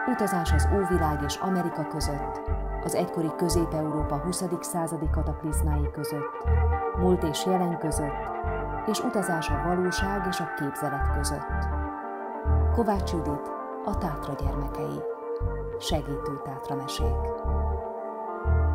utazás az Óvilág és Amerika között, az egykori Közép-Európa 20. századi kataklizmái között, múlt és jelen között, és utazás a valóság és a képzelet között. Kovács Judit, a Tátra gyermekei. Segítő tátramesék.